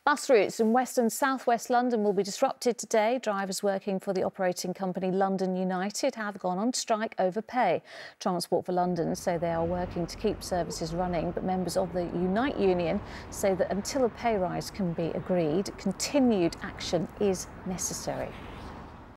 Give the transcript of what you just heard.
Bus routes in West and South West London will be disrupted today. Drivers working for the operating company London United have gone on strike over pay. Transport for London say they are working to keep services running, but members of the Unite union say that until a pay rise can be agreed, continued action is necessary.